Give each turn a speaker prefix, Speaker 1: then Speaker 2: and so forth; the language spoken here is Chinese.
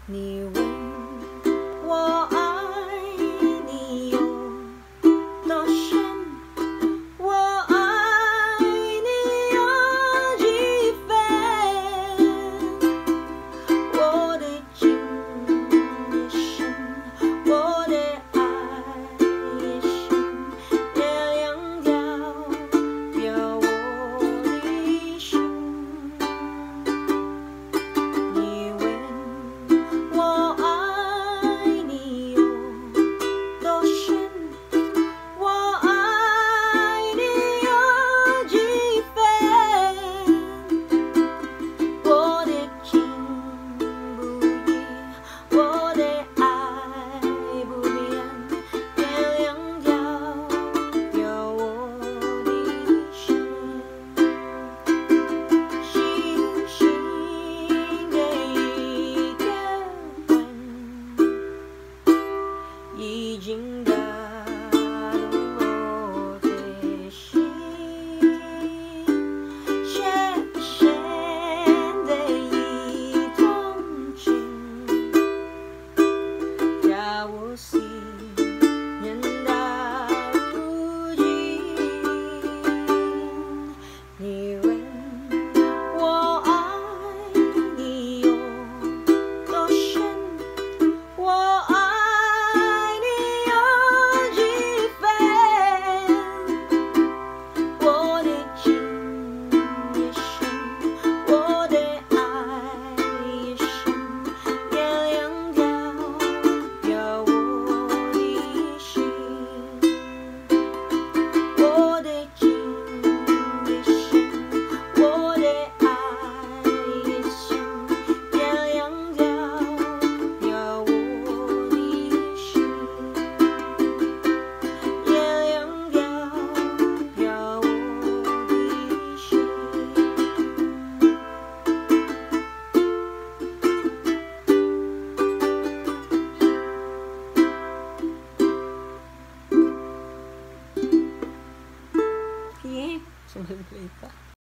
Speaker 1: 你问我爱你有多深，我爱你有几分？我的情也深，我的爱也深，月亮代表我的心。你问我爱你有多深，我爱你有几分？我的情不移，我的爱不变，月亮代表我的心。星星的一个吻，已经打动我的心。深深的一种情，让我信任到如今。你问我爱你有多深，我爱你有几分？我的情也深，我的爱也深，月亮代表我的心。我的情也深，我的爱也深，月亮代表我的心。月亮代表我的心。Bien, se me olvidó.